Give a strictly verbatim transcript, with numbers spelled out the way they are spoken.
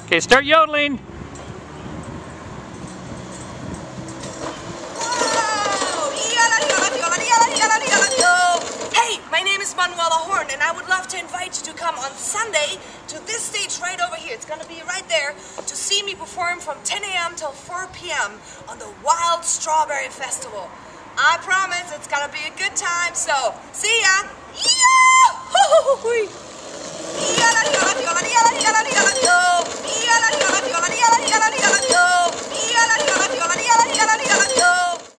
Okay, start yodeling. Hey, my name is Manuela Horn, and I would love to invite you to come on Sunday to this stage right over here. It's going to be right there to see me perform from ten A M till four P M on the Wild Strawberry Festival. I promise it's going to be a good time, so see ya! Yahoo!